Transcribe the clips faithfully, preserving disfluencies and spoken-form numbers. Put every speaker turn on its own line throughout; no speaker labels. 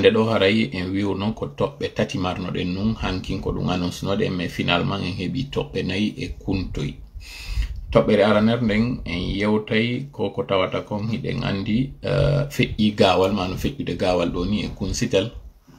hande do haray en wi'u non ko toɓɓe tati marno den nun hankin ko dum annonce no de mais finalement en hebi toɓɓe nayi e kuntoy toɓɓere araner nden en yewtay ko ko tawata kon hiɗen andi uh, feƴƴi gawal mano feƴƴude gawal do ni e Kounsitel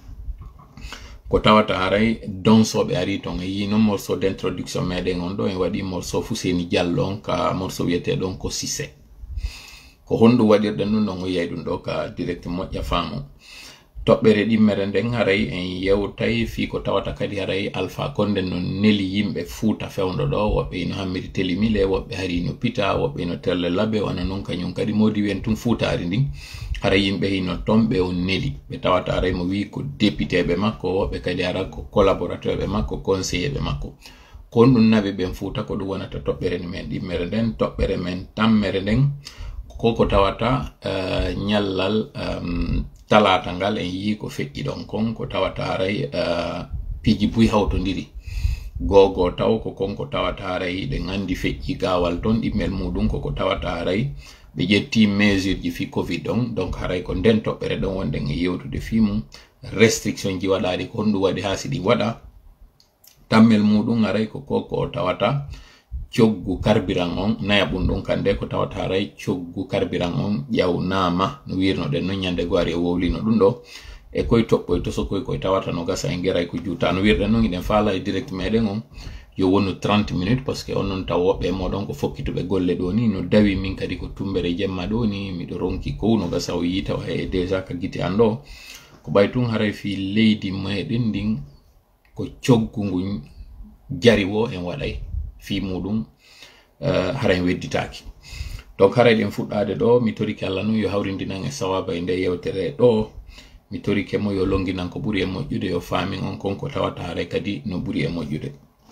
ko tawata haray donsoɓe ari ton e yi non morceau d'introduction meɗen on ɗo en waɗi morceau Fuseni Diallo on ka morceau wiyete ɗon ko Sise ko honɗum waɗirɗen ɗum ɗon o yiyay ɗum ɗo ka direct moƴƴa faamo toɓɓere ɗimmere nden haray en yewtay fi ko tawata kadi haray Alpha Condé no neli yimɓe Fouta fewndo ɗo woɓɓe ino hammiri telimile woɓɓe hari no pita woɓɓe ino terle labbe wana non kañum kadi modi wen tum Foutari ndin haray yimɓe hino tomɓe o neli ɓe tawata haray mo wi ko député ɓe makko woɓɓe kadi ara ko collaborateur ɓe makko conseiller ɓe makko kon ɗum naɓe ɓen Fouta ko ɗum wonata toɓɓere men ɗimmere nden toɓɓere men tammere nden koko tawata uh, nyallal um, talata ngal en yi ko feƴƴi ɗon kon ko tawata haray uh, piji buy hawtodiri gogo taw ko konko tawata haray ɗen andi feƴƴi gawal ton ɗimmel muɗum koko tawata haray ɓe ƴetti mesure ji fi covid ɗon donc haray ko nden toɓɓere ɗon wonɗen e yewtude fi mum restriction ji waɗaɗi ko honɗum waɗi ha siɗi waɗa tammel muɗum haray ko koko o tawata coggu carburant on naya ɓum ɗum kande ko tawata haray coggu carburant on ƴawnama no wirno ɗen no ñande go ari e wowlino ɗum ɗo e koye toɓɓoy to so koye koye tawata no gasa en geray ko juuta no wirɗen noon iɗen faala e direct meɗen on yo wonu trente minutes parce que on non taw woɓɓe moɗon ko fokkituɓe golle ɗo ni no dawi min kadi ko tumbere jemma ɗo ni miɗo ronki kow no gasa o yi tawa e déjà ka gite an ɗo ko ɓay tun haray fi leydi meɗen ndin ko coggu ngu jari wo en waɗay fi muɗum uh, haray wedditaki donc haray ɗen fuɗɗade ɗo mi torike Allah nun yo hawrindinan e sawaba e nde yewtere ɗo mi torike mo yo longinan ko ɓuri e moƴƴude yo faamin on konko tawata haray kadi no ɓuri e moƴƴude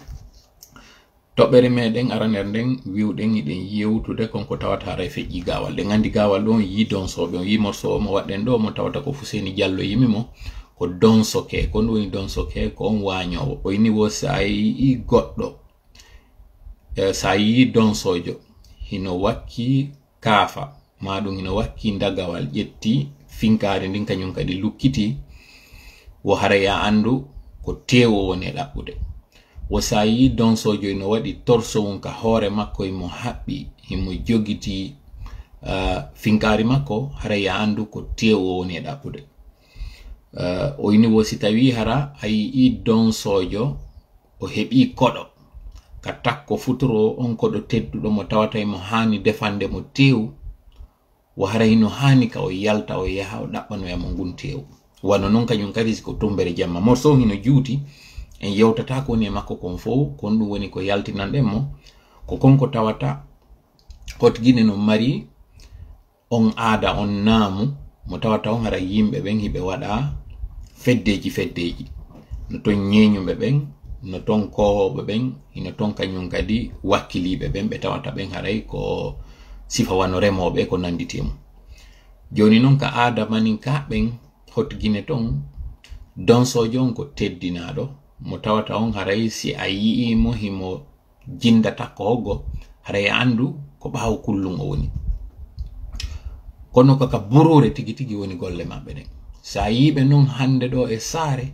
toɓɓere meɗen araner nden wiwɗen iɗen yewtude konko tawata haray feƴƴi gawal ɗen andi gawal ɗon yi donsoɓe on yi morceau mo waɗɗen ɗo mo tawata ko Fuseni Diallo yimimo ko donsoke ko ɗum woni donsoke ko on wañowo o yini wo sa yi goɗɗo sa yi donsojo hino wakki kaafa maɗum hino wakki dagawal ƴetti finkare ndin kañum kadi lukkiti wo haraya andu ko tewo woni e ɗaɓɓude wo sa yi donsojo hino waɗi torso mum ka hoore makko himo haɓɓi himo jogiti uh, finkari makko haraya andu ko tewo woni e ɗaɓɓude uh, o yini wo si tawi hara a yii donsojo o heɓi koɗo ka takko futuro on ko do teddudo mo tawata mo hani defande mo tew wo haray no hani ka o yalta o yaha o dabbano e mo guntew wano non kanyum kadi ko tombere jamma morso hino juuti en yewtata ko ne makko kon fo kon dum woni ko yaltinande mo ko konko tawata hot gine no mari on aada on naamu mo tawata on haray yimbe ben hibe wada feddeji feddeji no to nyenyumbe ben no ton kohoɓe ɓen ino ton kañum kadi wakkiliɓe ɓen ɓe tawata ɓen haray ko sifa wano remoɓe ko nanditimo joni noon ka aada manin ka ɓen hotgine ton donsojo on ko teddinaɗo mo tawata on haray si a yi'imo himo jindata ko hoggo haray andu ko ɓawo kullum o woni kono kaka burure tigi tigi woni golle maɓɓe ɗen sa yiɓe noon hande ɗo e saare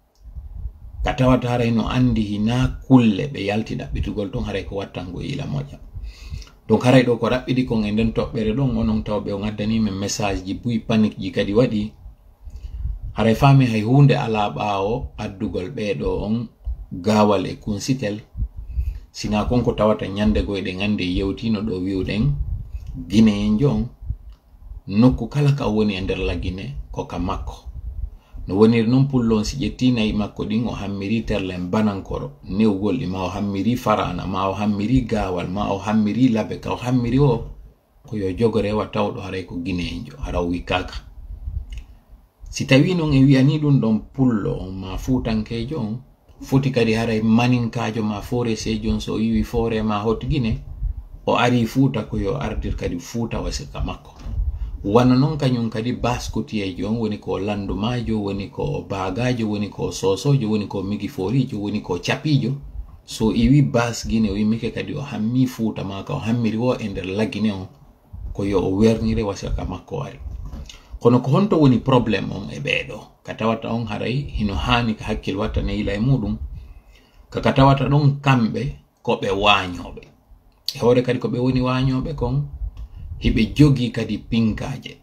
ka tawata haray no andi hina kulle ɓe yalti ɗaɓɓitugol ton haray ko wattango ila moƴƴa donc haray ɗo ko raɓɓiɗi kon e nden toɓɓere ɗon onon taw ɓe o gaddanimen message ji buy panique ji kadi waɗi haray fami hay hunde ala ɓawo addugol ɓeɗo on gawal e Kounsitel sina konko tawata ñande goyɗe ande yewtino ɗo wiwɗen Guinéen jon nokku kala ka woni e nder lagine ko ka makko no woniri non pullon si ƴetti nayi makko ɗin o hammiri terlen banankoro newgol ɗi ma o hammiri farana ma o hammiri gawal ma o hammiri labe ka o hammiri o ko yo jogorewa tawɗo haray ko Guinéenjo hara o wikkaka si tawi non e wiyani ɗum ɗon pullo on ma fuutankejo on foti kadi haray maninkajo ma foresejo on so yiwi fore ma hot Guinée o ari Fouta ko yo ardir kadi Fouta wasika makko wana non kañum kadi baskotiyejo on woni ko landumajo woni ko bagajo woni ko sosojo woni ko migi forijo woni ko capijo so iwi bas Guinée o yimike kadi o hammi Fouta maka o hammiri o e nder lagine on ko yo o wernire wasaka makko ari kono ko honto woni problème on e ɓeɗo katawata on haray hino hani ka hakkil watta ne ila e mudum ka katawata don kambe ko be wañobe e hore kadi ko be woni wañobe kon hibe jogi kadi pinkaje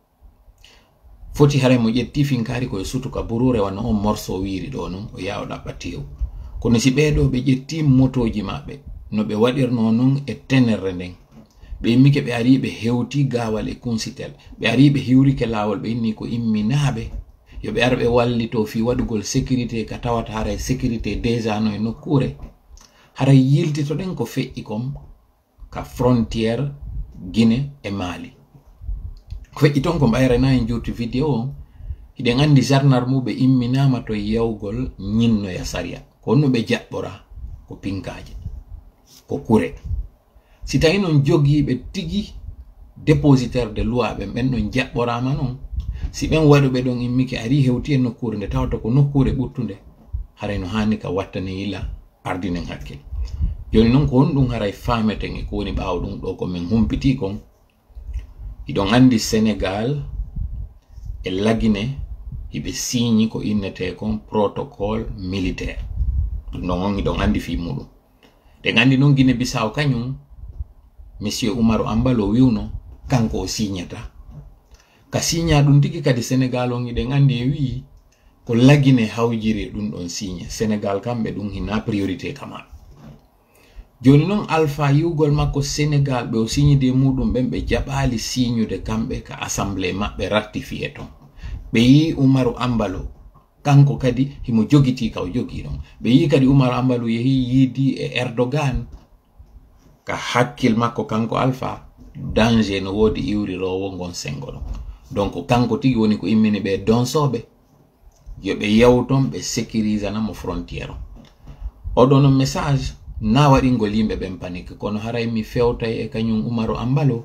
foti haray mo jetti finkari ko sutu ka burure wana on morso wiri do non o yawo dabbatiw kono si bedo be jetti motoji mabbe no be wadirno non e tenerre nden be mike be ari be hewti gawal e Kounsitel be ari be hiwri ke lawol be inni ko imminabe yo be arbe wallito fi wadugol sécurité ka tawata haray sécurité déjà no e nokkure haray yilti to den ko fe'i kom ka frontière Guinée e Mali ko iton ko bayra na en jurti vidéo iden andi gendarme be imminama to yewgol nyinno ya saria ko no be jabbora ko pinkaje ko kure si tawi non jogi be tigi dépositaire de loi be ben non jabbora ma non si ben wado be don immike ari hewti en nokkure nde tawto ko nokkure buttunde haray no hani ka wattane ila ardinen hakkil joni non ko on dum haray fameten e ko woni baaw dum do ko men humpiti kon idon andi Sénégal e la Guinée ibe signi ko innete kon protocole militaire non on idon andi fi mudum de gandi non Guinée Bissau kanyum monsieur Umaru Ambalo wiuno kanko signata ka signa dum tigi kadi Sénégal on ide gandi wi ko la Guinée hawjiri dum don signé Sénégal kambe dum hina priorité kama joni non alpha yugol makko Sénégal be o signi de mudum bembe jabali signude kambe ka assemblée mabbe ratifié ton be yi Umaru Ambalo kanko kadi himo jogiti ka o jogi non be yi kadi Umaru Ambalo yehi yidi e Erdogan ka hakkil makko kanko alpha danger no wodi iwri rowo ngon sengolo donc kanko tigi woni ko immini be donsobe yo be yawton be sécurise na mo frontière o dono message na wadi ngolimbe ben panique kono haray mi fewta e kanyum Umaru Ambalo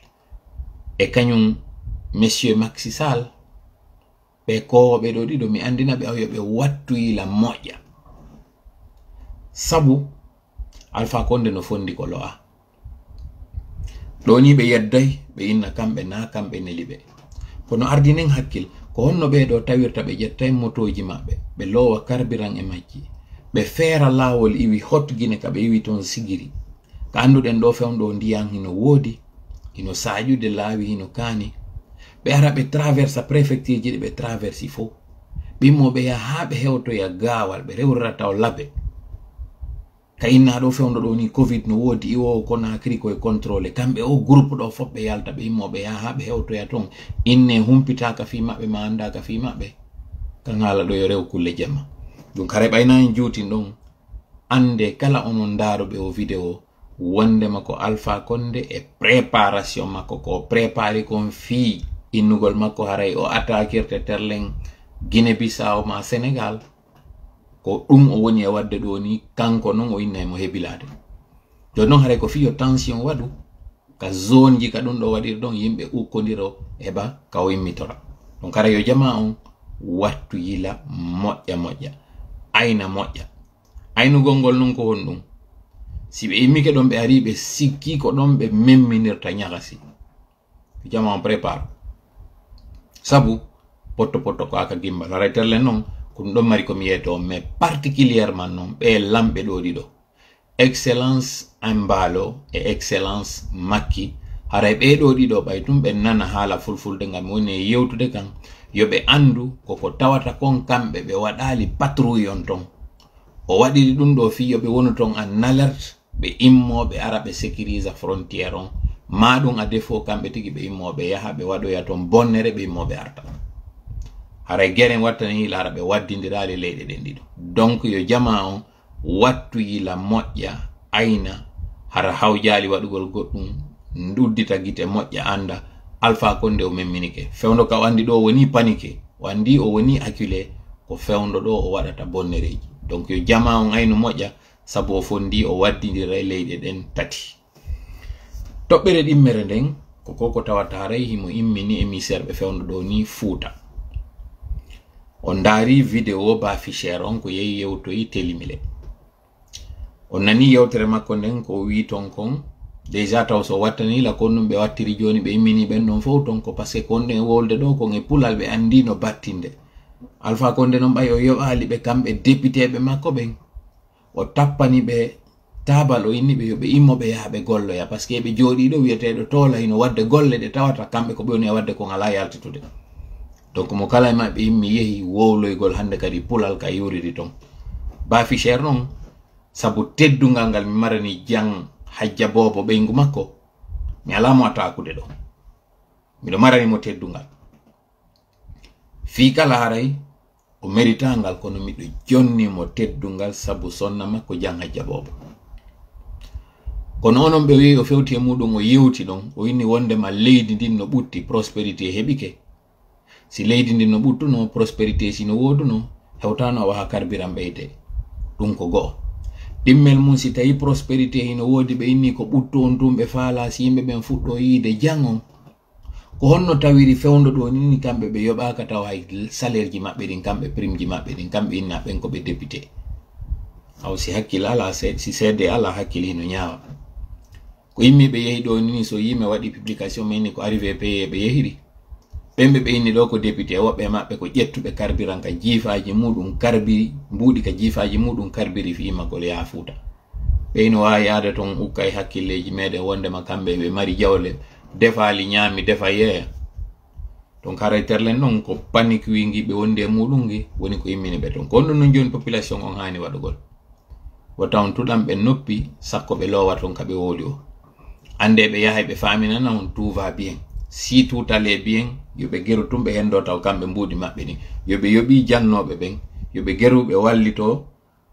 e kanyum monsieur Macky Sall be ko be do dido mi andina be awyo be wattu ila moja sabu Alpha Condé no fondi ko loa doni be yedday be inna kambe na kambe nelibe kono ardinen hakkil ko honno be do tawirta be jettay motoji mabbe be lowa Carburant e majji be fera lawol iwi hot Guinée ka be iwi ton sigiri ka anduden do fewndo ndiyam hino wodi hino sajude lawi hino kani be ara be traversa préfecture ji be traversi fo bimmo be ya habe hewto ya gawal be rewrata o labe kayina do fewndo do ni covid no wodi iwo ko na kri ko e contrôler kambe o groupe do fobbe yalta be bimmo be ya habe hewto ya ton inne humpita ka fi mabbe ma anda ka fi mabbe kan hala do yo rew kulle jema dum kare bayna en juuti don ande kala onon ndaro be o vidéo wonde mako Alpha Condé e préparation mako ko préparer kon fi innugol mako haray o attaquirte terlen Guinée Bissau ma Sénégal ko dum o woni e wadde do ni kanko non o inna mo hebilade do non haray ko fiyo tension wadu ka zone ji ka dum do wadir don yimbe ukkondiro eba ka o immitora don kare yo jama on wattu yila moƴƴa moƴƴa ayna moƴƴa aynu gongol non ko hondum si be immike don be ari be sikki ko don be memminirta nyagasi jama on prépare sabu potto potto ko aka gimbal haray terle non ko don mari ko mi yeto mais particulièrement non be lambe do dido excellence Ambalo e excellence Macky haray be do dido bay tum be nana hala fulfulde ngam woni yewtude kan yo be andu koko tawata kon kambe be wadali patrouille on ton o wadi dum do fi yo be wono ton en alerte be immo be arabe sécurise frontière on madum a défaut kambe tigi be immo be yaha be wado ya ton bonnere be immo be arta haray geren wattani la arabe waddindirali leyde den dido donc yo jama on wattu yila moƴƴa ayna hara hawjali wadugol goddum nduddita gite moƴƴa anda Alpha Condé o memminike fewndo ka wandi do woni panique wandi o woni acculé ko fewndo do o wadata bonnereji donc yo jama on aynu moƴƴa sabu o fondi o waddindira leyde den tati tobbere dimmere den ko koko tawata haray himo immini émissaire be fewndo do ni Fouta on dari vidéo ba fichier on ko yeyi yewto yi telimile on nani yewtere makko den ko wi ton kon déjà taw so wattani la kon be wattiri joni be immini ben non fo ton ko parce que kon den wolde do ko nge pulal be andi no battinde Alpha Condé non ɓay o yoɓali ɓe kamɓe député ɓe makko ɓen o tappani ɓe tabal o inni ɓe yoɓe immoɓe yaha ɓe golloya par ce que ɓe jooɗiɗo wiyeteɗo tola hino wadde golle ɗe tawata kamɓe ko ɓe woni e wadde ko ngala yaltitude donc mo kala e maɓɓe immi yehi wowloygol hande kadi pulal ka yuriri ton bafi cher noon sabu teddungal ngal mi marani jang hajja bobo ɓeygu makko mi alamo atakude ɗo miɗo marani mo teddungal fi kala haray o mérita ngal kono miɗo jonni mo teddungal sabu sonna makko jang hajja bobo kono onon ɓe wi o fewti e muɗum o yewti ɗon o inni wondema leydi ndin no ɓutti prospérité heɓike si leydi ndin no ɓuttuno prospérité sino woduno hewtano waha carburant ɓeyde ɗum ko go'o ɗimmel mum si tawi prospérité hino wodi ɓe inni ko ɓuttu on tum ɓe faala si yimɓe ɓen fuɗɗo yiide jang on ko honno tawiri fewndo ɗo nini kamɓe ɓe yoɓaka taw hay salaire ji maɓɓe ɗin kamɓe prime ji maɓɓe ɗin kamɓe inna ɓen ko ɓe député aw si hakkille ala si seede ala hakkille hino ñaawa ko yimmi ɓe yehi ɗo nini so yimɓe waɗi publication ma inni ko arrivé paye ɓe yehiri ɓemɓe ɓe inni ɗo ko député woɓɓe maɓɓe ko ƴettuɓe carburant ka jiifaji muɗum karbiri mbuɗi ka jiifaji muɗum karbiri fi makol yaha Fouta ɓeyno wawi yaade ton ukka e hakkilleji meɗen wondema kamɓe ɓe mari jawle defali ñaami defa yeeya donc haray terlen noon ko panique wingi ɓe wondi e muɗum gi woni ko immini ɓe ton ko honɗum noon joni population on hani waɗugol wo tawn tuɗam ɓe noppi sakko ɓe lowa ton kaɓe wooli o ande ɓe yahay ɓe faminana on tout va bien si tout allait bien yoɓe geru tum ɓe hendo taw kamɓe mbuɗi maɓɓe ɗin yoɓe yoɓi jannoɓe ɓen yoɓe geruɓe wallito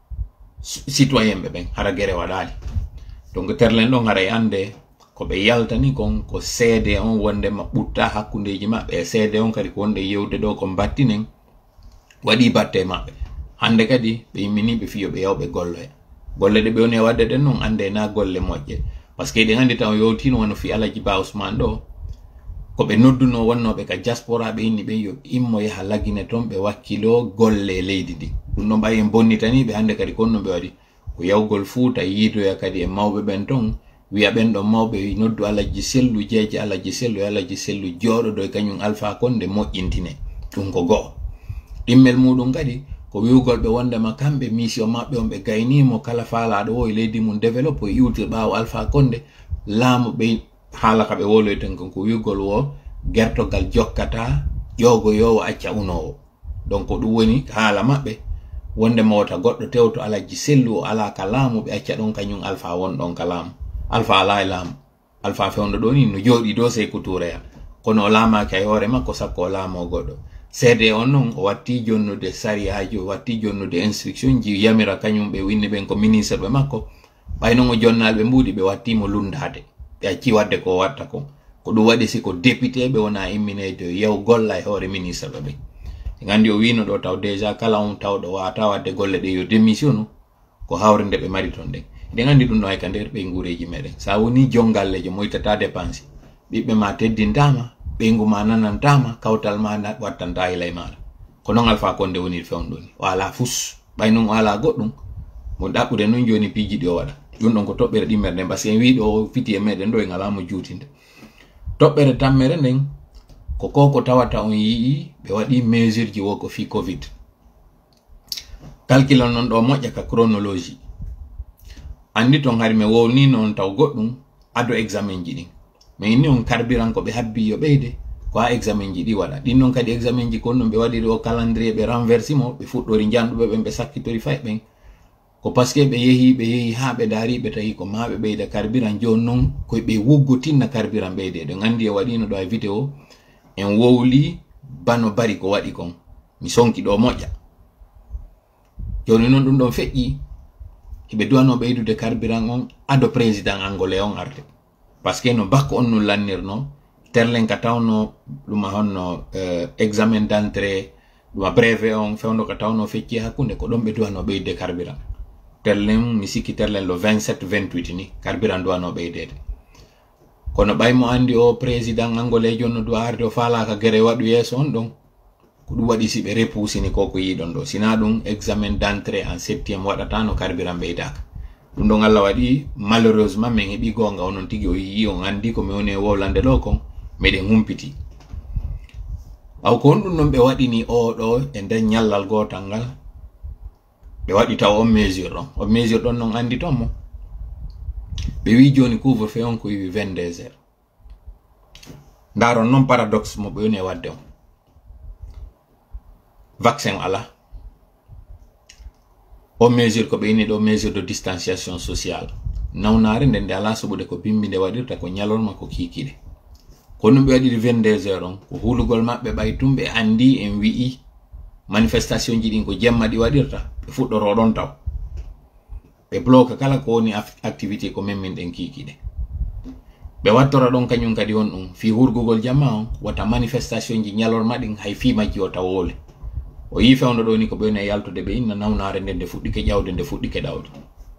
citoyen ɓe ɓen hara guere waɗali donc terlen ɗon haray ande ko ɓe yaltani kon ko seede on wondema ɓutta hakkundeji maɓɓe e seede on kadi ko wonde yewde ɗo ko battinen waɗi batte maɓɓe hande kadi ɓe yimminiɓe fiyo ɓe yawɓe golloya golle ɗe ɓe woni e wadde ɗen noon ande na golle moƴƴe par ce que ɗen andi taw yowtino wono fi Alaji Ba Ousmane ɗo ko ɓe nodduno wonnoɓe ka diaspora ɓe inni ɓe yo immo yaha lagine toon ɓe wakkilo golle leydi ndi ɗum ɗon ɓayi en bonnitaniɓe hande kadi konno ɓe waɗi ko yawgol Fouta yiidoya kadi e mawɓe ɓen toon wiya ɓen ɗon mawɓe noddu Alaji Sellu jeeje Alaji Sellu e Alaji Sellu jooɗoɗo e kañum Alpha Condé moƴƴintine ɗum ko go'o ɗimmel muɗum kadi ko wiwgol ɓe wondema kamɓe mission maɓɓe on ɓe gaynimo kala faalaɗo o e leydi mum développe o iwtir ɓaawo Alpha Condé laamu ɓe haala ka ɓe woloyten kon ko wiwgol wo gertogal jokkata ƴogoyowo acca unowo donc ɗum woni haala maɓɓe wondema wota goɗɗo tewto Alaji Sellu o ala ka laamu ɓe acca ɗon kañum Alpha won ɗon ka laamu Alpha ala e laamu Alpha fewndo ɗo ni no jooɗi do sey ko tuureya kono o laamaki e hoore makko sakko o laamo goɗɗo seede on noon o watti jonnude sariyaji o watti jonnude instruction ji yamira kañum ɓe winni ɓen ko ministre ɓe makko ɓay noon o jonnalɓe mbuuɗi ɓe wattimo lundade ɓe acci wadde ko watta ko ko ɗum waɗi siko député ɓe wona imminede yew golla e hoore ministre ɓe ɓe gandi o wino ɗo taw déjà kala on tawɗo wata wadde golle ɗe yo démissionu ko hawre nde ɓe mari ton ɗen eɗen andi ɗum ɗo hay ka nder ɓe nguureji meɗen sa woni jongallejo moytata dépense ɓiɓɓe ma teddintama ɓeygu ma nanantama kawtal ma wattanta ilay maɗa ko noon Alpha Condé woni fewndo ni o ala fus ɓay noon o ala goɗɗum mo ɗaɓɓude noon joni piiji ɗi o waɗa ɗum ɗon ko toɓɓere ɗimmere nden par ce que en wiɗo o fiti e meɗen ɗo en alamo juutinde toɓɓere tammere nden ko koko tawata on yii ɓe waɗi mesure ji wo ko fi covid calcule noon ɗo moƴƴa ka chronologie andi ton hari mi wowni noon taw goɗɗum ado examen ji ɗin mais inni on carburant ko ɓe habbi yo ɓeyde ko ha examen ji ɗi waɗa ɗin noon kadi examen ji kon ɗum ɓe waɗiri o calendrier ɓe renversimo ɓe fuɗɗori janɗuɓe ɓen ɓe sakkitori fay ɓen ko par ce que ɓe yehi ɓe yehi ha ɓe daari ɓe tawi ko ma ɓe ɓeyda carburant joni noon koye ɓe wuggotinna carburant ɓeyde ɗen andi e waɗino ɗo e vidéo en wowli bano bari ko waɗi kon mi sonki ɗo moƴƴa joni noon ɗum ɗon feƴƴi hiɓe duwano ɓeydude carburant on ado président angolais on arde par ce que no bakko on no lannirno terlen ka tawno ɗuma honno euh, examen d' entrée ɗuma brevet on fewndo ka tawno fecci hakkunde ko ɗon ɓe duwano ɓeydude carburant terlen mi sikki terlen lo vingt-sept vingt-huit ni carburant duwano ɓeydede kono ɓaymo andi o président angolais jonno duwa arde o faalaka guere waɗu yeeso on ɗon ko ɗum waɗi si ɓe repusini ko ko yiɗon ɗo sina ɗum examen d' entrée en septiéme waɗata no carburant ɓeydaka ɗum ɗon Allah waɗi malheureusement min heɓi gonga onon tigi o yi on andi ko mi woni e wowlande ɗo kon meɗen humpiti aw ko ɗum non ɓe waɗini o ɗo e nder ñallal gotal ngal ɓe waɗi taw on mesure ɗon on mesure ɗon non andi ton mo ɓe wi joni couvre feu on ko wi vingt-deux heures ndaron non paradoxe mo ɓe woni e wadde on vaccin ala on mesure ko ɓe wini ɗo mesure de distanciation sociale nawnare nden nde ala soɓude ko bimbi nde waɗirta ko ñalolma ko kikiɗe kono ɓe waɗiri vingt-deux heures on ko hulugol maɓɓe ɓay tum ɓe andi en wi'i manifestation ji ɗin ko jemma ɗi waɗirta ɓe fuɗɗoro ɗon taw ɓe bloque kala ko woni activité ko memmin ɗen kikiɗe ɓe wattora ɗon kañum kadi on ɗum fi hurgugol jamma on wata manifestation ji ñalorma ɗin hay fi majji o tawole o yi fewno ɗo ni ko ɓe woni e yaltude ɓe inna nawnare nde nde fuɗɗike ƴawde nde fuɗɗike ɗawde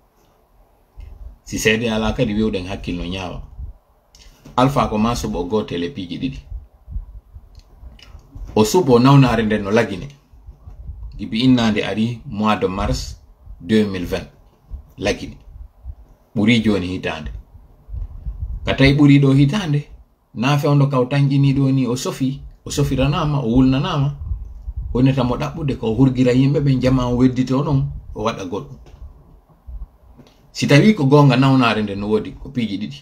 si seede ala kadi wiwɗen hakkilno ñaawa alpha ko ma suɓo gotel e piiji ɗiɗi o suɓo nawnare nden no lagine gibi innande ari mois de mars deux mille vingt lagine ɓuri joni hitande ka tawi ɓuri ɗo hitande na fewndo kaw tanƴini ɗo ni o sofi o sofiranama o wulnanama woneta mo ɗaɓɓude ko hurgira yimɓe ɓe jama o weddite o non o waɗa goɗɗum si tawi ko gonga nawnare nden no wodi ko piiji ɗiɗi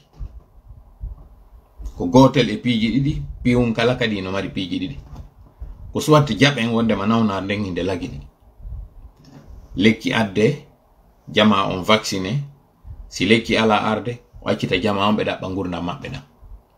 ko gotel e piiji ɗiɗi piwum kala kadi no mari piiji ɗiɗi ko soit jaɓen wondema nawnare nden hinde lagini lekki adde jama on vacciné si lekki ala arde o accita jama on ɓe ɗaɓɓa gurdam maɓɓe ɗam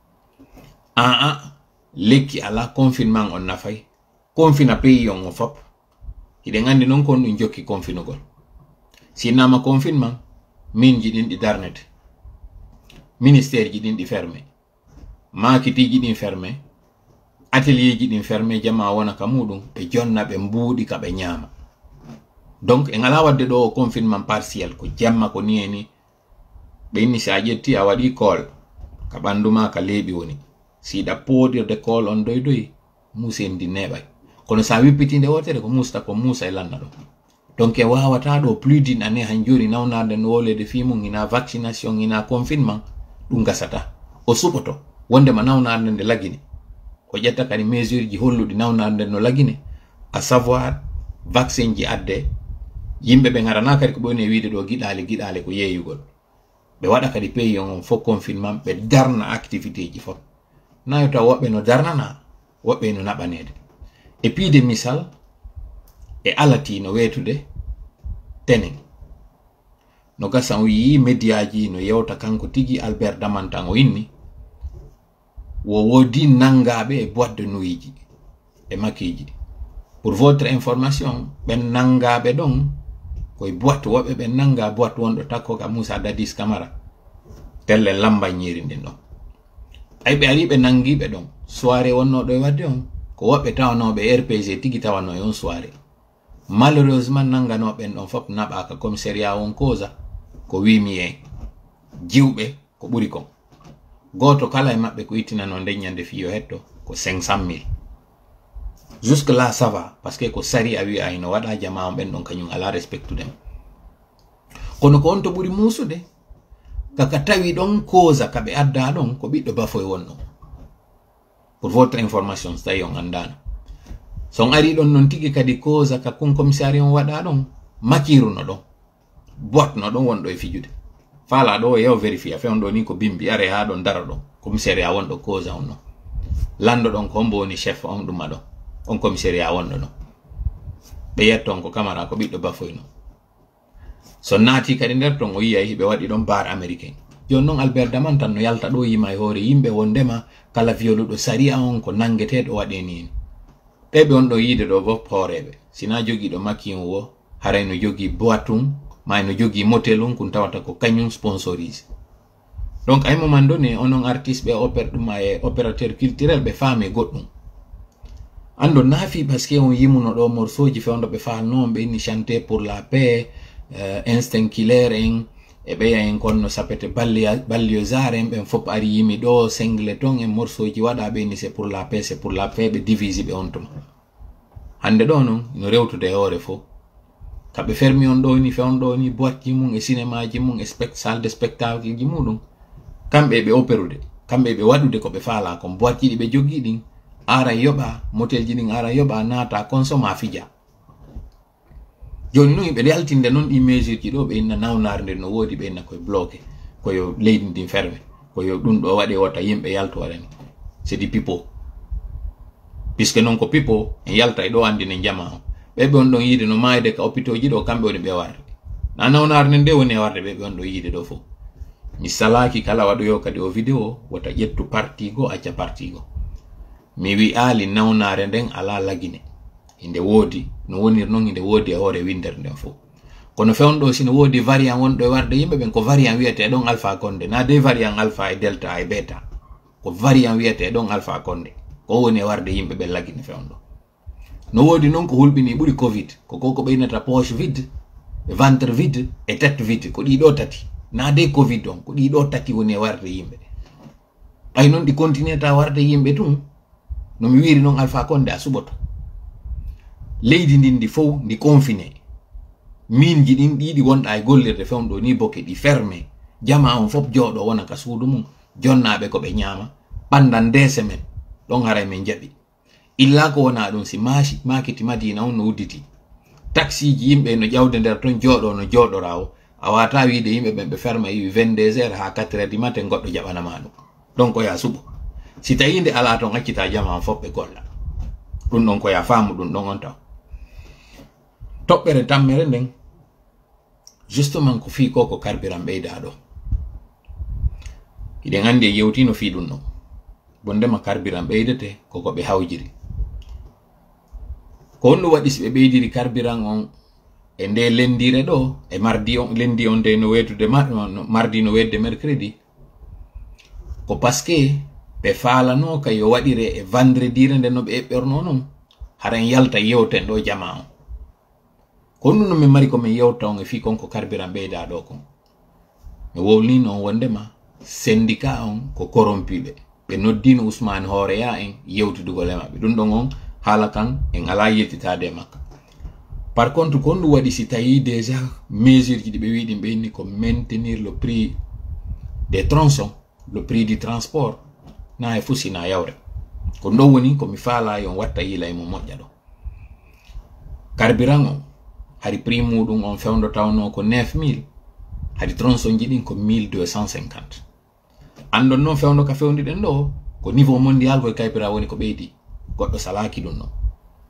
aa lekki ala confinement on nafay confina pays on o fop hiɗen andi noon kon ɗum jokki confinugol sinama confinement min ji ɗin ɗi darnete ministére ji ɗin ɗi fermé makitiji ɗin fermé atelier ji ɗin fermé jama wona ka muɗum ɓe jonna ɓe mbuuɗi ka ɓe ñaama donc en ala wadde ɗo confinement partiel ko jamma ko ni ni ɓe inni si a ƴetti a waɗi kool ka ɓanduma ka leeɓi woni siɗa pooɗirde kool on doy doy musen ndi neɓay kono sa wippitinde wotere ko musta ko musa e lanna ɗo donc e wawata ɗo plus d'une année han joni nawnarde no wolede fimum ina vaccination ina confinement ɗum gasata o suɓoto wondema nawnarde nde lagine o ƴetta kadi mesure ji holluɗi nawnarde no lagine à savoir vaccin ji adde yimɓe ɓe garana kadi ko ɓewni e wiide ɗo giɗali giɗali ko yeeyugol ɓe waɗa kadi pays on fof confinement ɓe darna activité ji fof nayo taw woɓɓe no darnana woɓɓe no naɓanede et puis de misal e alati no wetude tenen no gasa o yi média ji no yewta kanko tigi Albert Damantan o inni wo wodi nangaɓe e boîte de nuit ji e makiji pour votre information ɓen nangaɓe ɗon koye boîte woɓɓe ɓe nanga boîte wonɗo takko ka Moussa Dadis Camara telle lambañiri ndin ɗon ay ɓe ari ɓe nangiɓe ɗon soirée wonnoɗo e wadde on ko woɓɓe tawanoɓe R P G tigi tawano e on soirée malheureusement nanganoɓen ɗon fof naɓaka commissariat on causa ko wimi en jiwɓe ko ɓuri kon goto kala e maɓɓe ko ittinano ndeññande fiyo hetto ko cinq cent mille jusque là ça va parce que ko sari a wi ay no waɗa jama on ɓen ɗon kañum ala respectude kono ko on to ɓuri musude kaka tawi ɗon causa kaɓe adda ɗon ko ɓiɗɗo bafoye wonno pour votre information so tawi on andano son ari ɗon non tigi kadi causa ka kon commissariat on waɗa ɗon makiru no ɗon boîte no ɗon wonɗo e fijude fala ɗo yew vérifier fewn ɗo ni ko bimbi are ha ɗon dara ɗon commissariat wonɗo causa on non lando ɗon ko hombo woni chef on ɗuma ɗon on commissariat wonɗo non ɓe yetton ko Camara ko ɓiɗɗo bafoy non so naati kadi nder ton o yiyay ɓe waɗi ɗon bar américain joni noon Albert Damantan no yalta ɗo yima e hoore yimɓe wondema kala violuɗo saria on ko nangueteɗo waɗe nini ɓeɓe on ɗo yiide ɗo fof hooreɓe sina jogiiɗo makkin wo haray no jogii boîte um ma no jogii motel um kun tawata ko kañum sponsorise donc ay moment donné onon artiste ɓe opére ɗuma e opérateur culturel ɓe faame goɗɗum ando naafi par ce que on yimuno ɗo morceau ji fewndo ɓe falnoon ɓe inni chanter pour la paix uh, instinct killer en e ɓeya en konno sapete balliosar en ɓen fof ari yimi ɗo singleton en morceau ji waɗa ɓe ni c'est pour la paix c'est pour la paix ɓe divise ɓe on tuma hande ɗo noon no rewtude e hoore fof kaɓe fermi on ɗo ni fewn ɗo ni boîte ji mum e cinéma ji mum e salle de spectacle ji muɗum kamɓe ɓe opérude kamɓe ɓe waɗude ko ɓe faala kon boîte ji ɗi ɓe jogii ɗin ara yoba motel jinin ara yoba nata consoma fija joni no be yaltinde non di mesure ki do be inna nawnarde no wodi be inna koy bloqué koyo leydi din ferme koyo dum do wade wota yimbe yalto warani c'est di pipo puisque non ko pipo en yalta e do andi ne jama be be on don yide no mayde ka hôpitaux ji do kambe woni be warde na nawnarde nde woni warde be be on do yide do fo mi salaki kala wado yo kadi o video wata yettu parti go acca parti go mi wi ali nawnare nden ala lagine inde wodi no woni non inde wodi e hore winder nden fo kono fewndo sino wodi variant wondo e warde yimbe ben ko variant wiete don alpha konde na de variant alpha e delta e beta ko variant wiete don alpha konde ko woni e warde yimbe be lagine fewndo no wodi non ko hulbini buri covid ko koko be inata poche vide ventre vide e tête vide ko di do tati na de covid don ko di do tati woni e warde yimbe ay non di continuer ta warde yimbe tum no mi wiri non alpha konde a suboto leydi ndin di fow di confiné min ji din didi wonda e gollirde fewndo ni bokke di fermé jama on fop jodo wona ka suudu mum jonnabe ko be nyama pandan de semaine don haray men jabi illa ko wona dum si mashi makiti madina on no udditi taxi ji yimbe no jawde der ton jodo no jodo rawo awata wiide yimbe ben be fermé yi vingt-deux heures ha quatre heures du matin goddo jabana manu donc ko ya subo si tayinde ala ton accita jama on fop be golla dum don ko ya faamu dum don on taw toppere tammere nden justement ko fi ko ko carburant beyda do iden ande yewtino fi dum no bonde ma carburant beydete ko ko be hawjiri ko on wadi be beydiri carburant on e nde lendire do e mardi on lendi on de no wetude mardi no wedde mercredi ko parce que be fala no kay yo wadire e vendredi rende no be eberno non haran yalta yewten do jama kono no mi mari ko mi yewta on e fi kon ko carburant beyda do ko mi wowli non wondema syndicat on ko corrompibe be noddino Ousmane Horeya en yewtudugo lema be dum don on hala kan en ala yettitade makka par contre kon du wadi si tayi déjà mesure ji be widi be ni ko maintenir le prix des tronçons le prix du transport na e fusina yawre ko ndo woni ko mi fala yon watta yila e mo modja do carburant on hari prix mudum on fewndo tawno ko neuf mille hari tronçon jidin ko mille deux cent cinquante andon non fewndo ka fewndi den do ko niveau mondial ko kaypira woni ko beydi goddo salaki dum no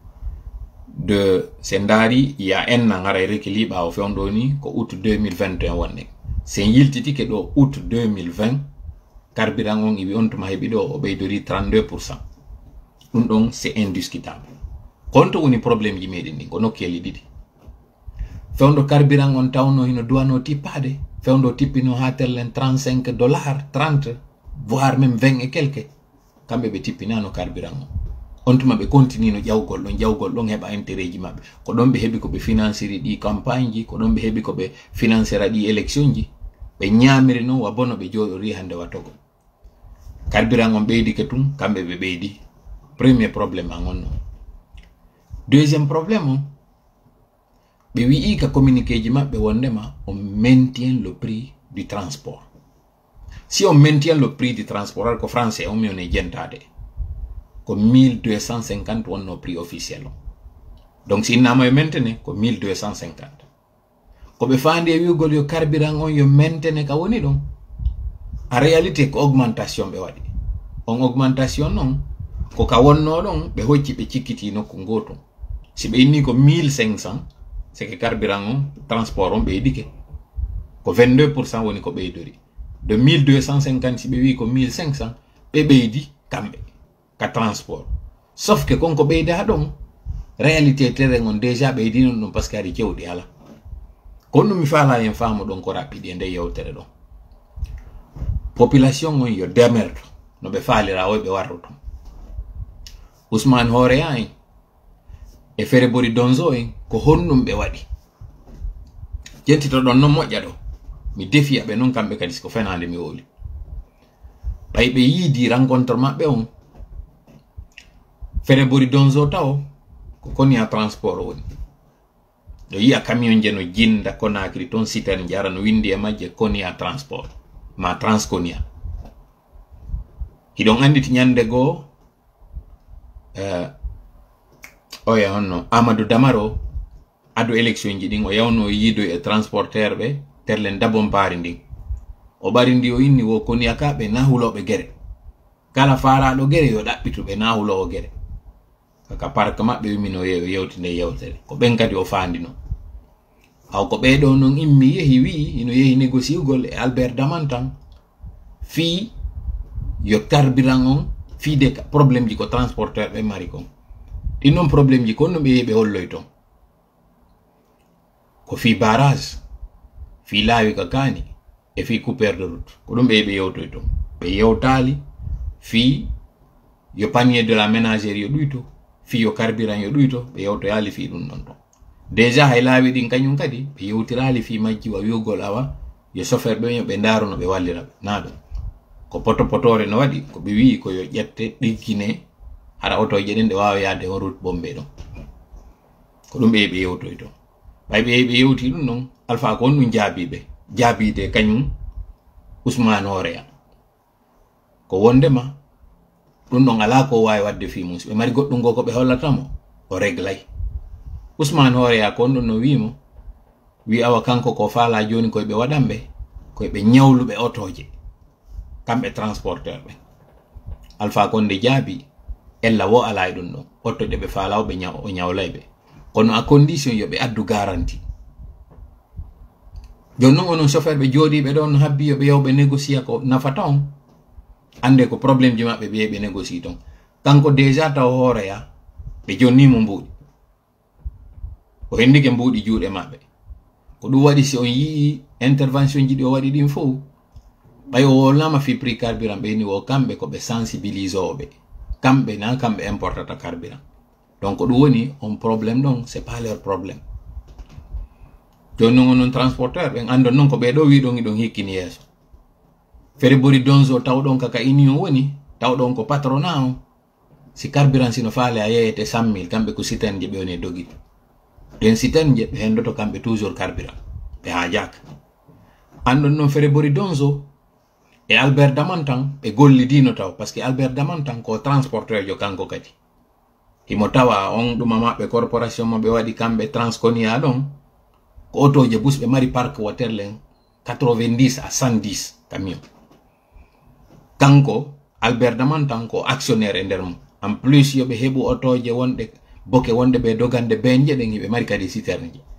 de sendari ya en na ngara réquilibre o fewndo ni ko août deux mille vingt et un wonne sen yiltiti ke do août deux mille vingt carburant on ibi on to ma hebi do o beydori trente-deux pour cent dum don c'est indiscutable konto woni problème ji medin ni ko nokkeli didi fewndo carburant on tawno hino duano tippade fewndo tippino ha tellen trente-cinq dollars trente voire même vingt et quelques kambe be tippinano carburant on tuma be continue no jawgol don jawgol don heba intérêt ji mabbe ko don be hebi ko be financier di campagne ji ko don be hebi ko be financier di élection ji be nyamiri no wa bono be jodori hande watogo carburant on beydi ke tum kambe be beydi premier problème angon deuxième problème be wi ka communiquer ji mabbe wondema on maintient le prix du transport. Si on maintient le prix du transport ko français on mi on e jentade ko mille deux cent cinquante on no prix officiel. Donc si na mo maintenir ko mille deux cent cinquante. Ko be fande wi gol yo carburant on yo maintenir ka woni don. En réalité ko augmentation be wadi. On augmentation non ko ka wonno don be hocci be cikkiti no ko ngoto. Si be inni ko mille cinq cents c'est que carburant on transport on be dike ko vingt-deux pour cent woni ko beydori de mille deux cent cinquante si be wi ko mille cinq cents be beydi kambe ka transport sauf que kon ko beyda don réalité terrain on déjà beydi non parce que ari cewdi ala kon mi fala en famo don ko rapide nde yewtere don population on yo demerdo no be falira o be warroto Ousmane Horeya e fere bori Donzos en ko honnum be wadi jentito don no mojja do mi defi abe non kambe kadi ko fenande mi woli bay be yidi rencontre mabbe on fere bori Donzos taw ko koni a transport woni do yi'a camion jeno jinda Conakry ton siten jara no windi e majje koni a transport ma transkonia hidon anditi nyande go uh, o yahonno Amadou Damaro adu élection ji ɗin o yawno yiido e transporteur ɓe terlen dabon baari ndin o ɓari ndi o inni wo koni akaɓe nahuloɓe gere kala faraɗo gere yo ɗaɓɓituɓe nahulowo gere kaka park maɓɓe wimino yeyo yewti nde yewtere ko ɓen kadi o fandino haw ko ɓeɗo non immi yehi wi ino yehi négociugol e Albert Damantan fi yo carburant on fiide probléme ji ko transporteur ɓe mari kon ɗin noon probléme ji kon no ɓe yeɓe holloy ton ko fi barrage fi laawi ka kaani e fi coupeur de route ko ɗum ɓe yeɓe yewtoy ton ɓe yewtali fi yo panier de la ménagère yo ɗuyto fi yo carburant yo ɗuyto ɓe yewtoyali fi ɗum ɗon ton déjà hay laawi ɗin kañum kadi ɓe yewtirali fi majji wa wiwgol awa yo chauffeur ɓe ɓe ndaruno ɓe wallira ɓe na ɗum ko poto potore no waɗi ko ɓe wi ko yo ƴette ɗiggine haɗa otoje ɗen ɗe wawa yaade on route bombe ɗon ko ɗum ɓe yeɓe yewtoy ton ɓay ɓe ɓe yewti ɗum noon alpha ko on ɗum jaabiɓe jaabide kañum Ousmane Horeya ko wondema ɗum ɗon ala ko wawi wadde fi mum ɓe mari goɗɗum go ko ɓe hollatamo o réglay Ousmane Horeya ko on ɗum no wimo wi awa kanko ko faala joni koye ɓe waɗanɓe koye ɓe ñawluɓe otoje kamɓe transporteur ɓe alpha konde jaabi ella wo ala e ɗum ɗon ottoje ɓe faala o ɓe ñaw o ñawlay ɓe kono a condition yo ɓe addu garantie joni noon onon chauffeur ɓe jooɗiɓe ɗon no habbi yo ɓe yaw ɓe négocia ko nafata on ande ko probléme ji maɓɓe ɓe yehi ɓe négocie ton kanko déjà taw Horeya ɓe jonnimo mbuuɗi o hendike mbuuɗi juuɗe maɓɓe ko ɗum waɗi si on yii intervention ji ɗi o waɗi ɗin fof ɓay o wolnama fi prix carburant ɓe ni wo kamɓe ko ɓe sensibilise oɓe kamɓe na kamɓe importata carburant donc ɗum woni on probléme ɗon c'est pas leur probléme joni noon onon transporteur ɓen andon noon ko ɓeɗo wi ɗon iɗon hikkini yeeso fere bori Donzos tawɗon kaka union woni tawɗon ko patronat on si carburant sino faale a yeyete cent mille kamɓe ko citerne je ɓe woni dogi ɗen citerne je ɓe hendoto kamɓe toujours carburant ɓe ha jak andon noon fere bori Donzos e Albert Damantan ɓe gollidino taw par ce que Albert Damantan ko transporteur jo kanko kadi himo tawa on ɗuma maɓɓe corporation maɓe waɗi kamɓe Transconia ɗon ko otoje bus ɓe mari parc waterlen quatre-vingt-dix à cent dix camion kanko Albert Damantan ko actionnaire e nder mum en plus yoɓe heɓu otoje wonɗe boke wonde ɓe dogande benje ɗen hiɓe mari kadi citerne je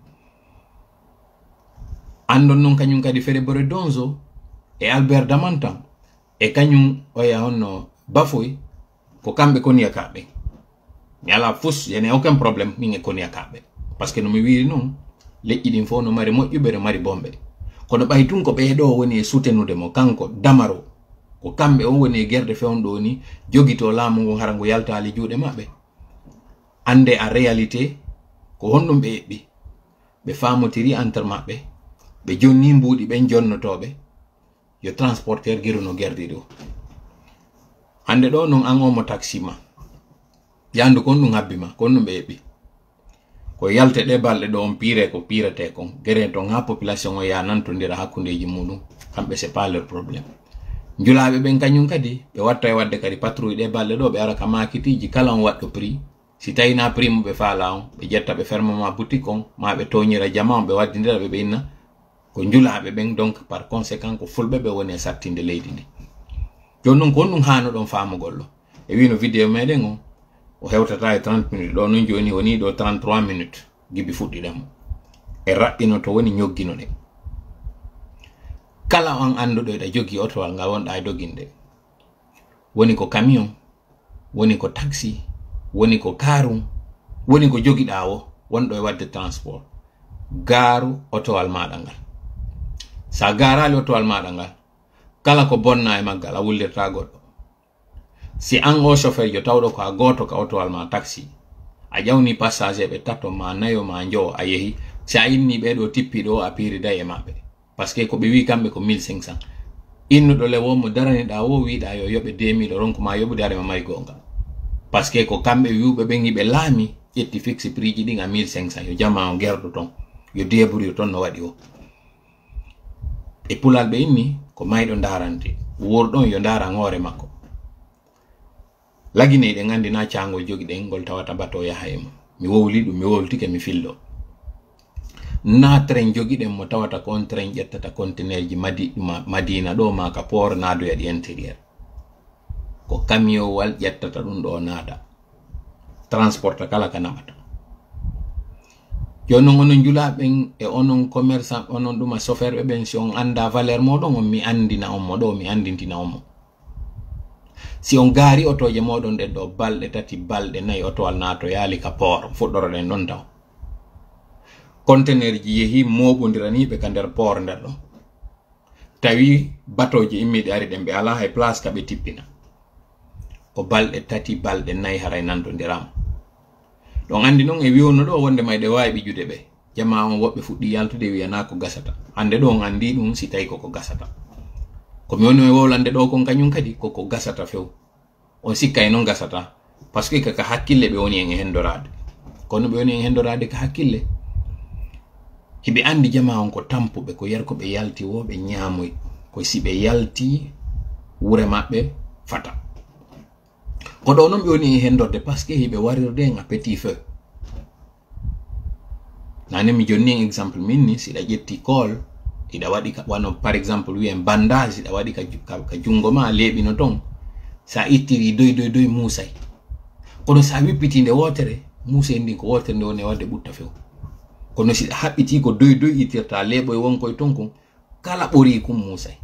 andon noon kañum kadi fere bore Donzos e Albert Damantan e kañum oya honno Bafoy ko kamɓe koniya kaɓe mi ala fus yene aucun problème min e koniya kaɓe par ce que no mi wiri noon leƴƴi ɗin fof no mari moƴƴuɓe no mari bombe kono ɓay tun ko ɓeeɗo woni e soutenude mo kanko Damaro ko kamɓe on woni e guerde fewnɗo ni jogito laamu ngu hara ngu yaltali juuɗe maɓɓe ande a réalité ko honɗum ɓe yeɓɓi ɓe famotiri entre maɓɓe ɓe jonni mbuuɗi ɓen jonnotoɓe yo transporteur giruno guerde ɗo hande ɗo noon an omo taxi ma yandu kon ɗum habbima kon ɗum ɓe yeɓɓi ko yalte ɗe balɗe ɗo on pire ko pirete kon gere ton ha population o ya nantodira hakkundeji muɗum kamɓe c'est pas leur problème julaɓe ɓen kañum kadi ɓe watta e wadde kadi patrouille ɗe balɗe ɗo ɓe ara ka makitiji kala on waɗɗo prix si tawina prix mo ɓe faala on ɓe jetta ɓe fermement boutique on ma ɓe toñira jama on ɓe waddidira ɓe ɓe inna ko julaɓe ɓen donc par conséquent ko fulɓe ɓe woni e sattinde leydi ndi joni noon ko on ɗum hano ɗon famugol ɗo e wino vidéo meɗen o o hewtata e trente minutes ɗo noon joni woni ɗo trente-trois minutes gibi fuɗɗiɗamo e raɓɓino to woni ñoggino ɗe kala on anduɗo eɗa jogui otowal ngal wonɗa e doginde woni ko camion woni ko taxi woni ko karum woni ko jogiɗa o wonɗo e wadde transport gaaru otowal maɗa ngal sa garali otowal maɗa ngal kala ko bonna e maggal a wullirta goɗɗo si an o chauffeur jo tawɗo ko a goto ka otowal ma taxi a ƴawni passager ɓe tato ma nayo ma jowo a yeehi si a inni ɓeɗo tippiɗo a pirida e maɓɓe par ce que ko ɓe wi kamɓe ko mille cinq cents innuɗo le wo mo daraniɗa wo wiɗa yo yoɓe deux mille ronko ma yoɓude are ma mari gonga par ce que ko kamɓe wiwɓe ɓen hiɓe laami ƴetti fixe prix ji ɗin a mille cinq cents yo jama o gerɗo ton yo débrouille ton no waɗi o e pulalɓe inni ko mayɗo darante wurɗon yo daran hoore makko la Guinée de ngandi na changol jogi de ngol tawata bato ya haymo mi wowli dum mi wowltike mi fillo na train jogi de mo tawata kon train jettata container ji madi madina do ma ka port na do ya di interieur ko camion wal jettata dum do nada transport kala kanamata jono onon julaben e onon commerçant onon duma chauffeur be ben si on anda valeur modon mi andina on modo mi andintina on mo si on gari otoje modon de do balde tati balde nay oto al nato yali ka port fuddoro den don taw container ji yehi mobondirani be ka der port nder do tawi batoje immedi ari dem be ala hay place ka be tippina ko balde tati balde nay haray nando ndiram don andi non e wiwono do wonde mayde wayi jude be jama on wobbe fuddi yaltude wi'ana ko gasata ande do andi dum si tay ko ko gasata ko mi woni wolande do ko kanyum kadi ko ko gasata few on sikkay non gasata parce que kaka hakkille be woni en hendorade kono be woni en hendorade ka hakkille hibe andi jama on ko tampube ko yer ko be yalti wo be nyaamoy ko sibe yalti wure mabbe fata ko do non be woni en hendorde parce que hibe warirde en petit feu nane mi jonni exemple minni si da jetti kol ida wadi ka wano par exemple wi en bandage ida wadi ka, ka, ka jungo ma lebi no ton sa itiri doy doy doy musay kono sa wipiti nde wotere musay ndi ko wotere nde woni wadde butta few kono si habiti ko doy doy itirta lebo e wonko ton ko kala bori kum musay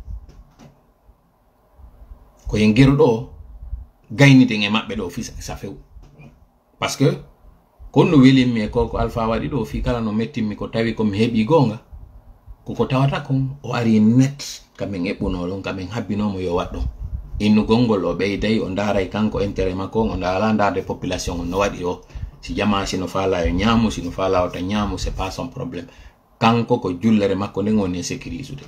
ko en geru do gaynite nge mabbe do fi sa few parce que kono weli mi ko ko alpha wadi do fi kala no metti mi ko tawi ko mi hebi gonga ko tawata ko o ari net kamen ebuno lon kamen habbino mo yo waddo innu gongol o beyday o ndaray kanko intérêt makko on ndala ndade population no wadi o si jama si no fala yo nyaamu si no fala o ta nyaamu c'est pas son problème kanko ko jullere makko ne ngoni sécurité